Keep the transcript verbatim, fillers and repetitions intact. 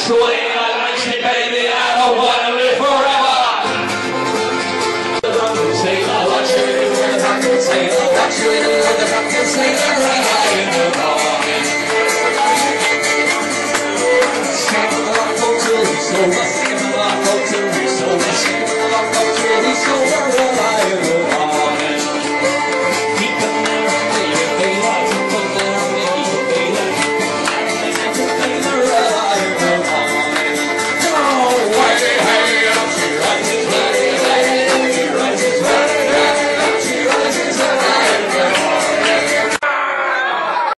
the way I like it, baby. I don't want to live forever. The drunken sailor, watch you, the drunken sailor, watch you, the drunken sailor.